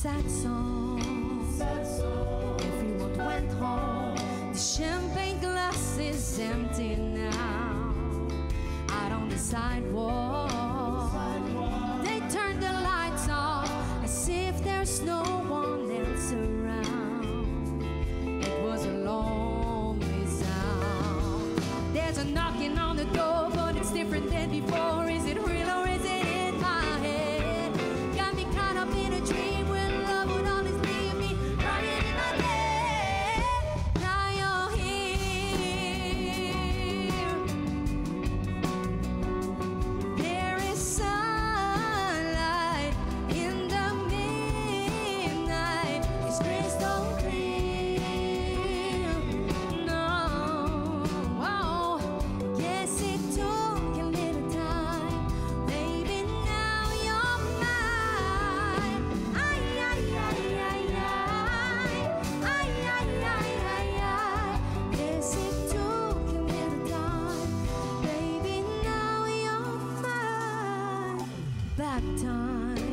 sad song. Everyone went home. The champagne glass is empty now. Out on the sidewalk, they turned the lights off as if there's no one else around. It was a lonely sound. There's a knocking on the door, but it's different than before. Is it real or is it in my head? Got me caught up in a dream when love would always leave me crying in my bed. Now you're here. There is sunlight in the midnight. It's crystal clear. No, oh, guess it took a little time. Baby, now you're mine. Ay, ay, ay, ay, ay. Ay, ay, ay, ay, ay. Guess it took a little time. Baby, now you're mine. Back time.